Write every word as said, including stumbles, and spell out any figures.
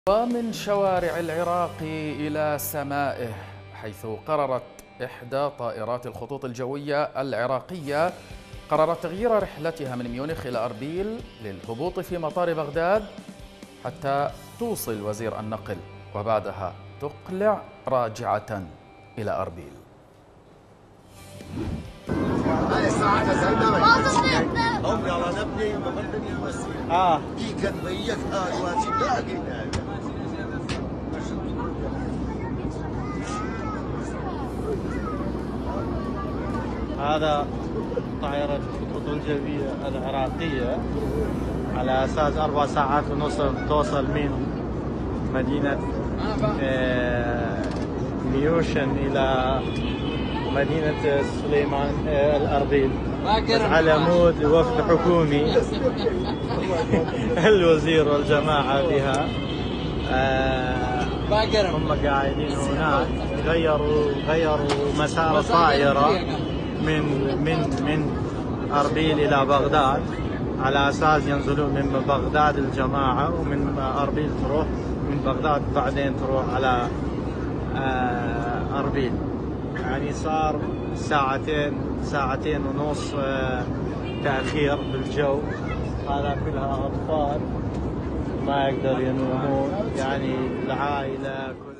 ومن شوارع العراق إلى سمائه، حيث قررت إحدى طائرات الخطوط الجوية العراقية قررت تغيير رحلتها من ميونخ إلى أربيل للهبوط في مطار بغداد حتى توصل وزير النقل، وبعدها تقلع راجعة إلى أربيل. اه هذا طائرة الخطوط الجوية العراقية على أساس أربع ساعات ونصف توصل من مدينة ميوشن إلى مدينة سليمان الأربيل على مود وفد حكومي. الوزير والجماعة بها هم قاعدين هناك. غيروا غيروا مسار الطائرة من من من أربيل إلى بغداد على أساس ينزلون من بغداد الجماعة، ومن أربيل تروح من بغداد بعدين تروح على أربيل. يعني صار ساعتين ساعتين ونص تأخير بالجو. هذا كلها أطفال ما يقدر ينومون، يعني العائلة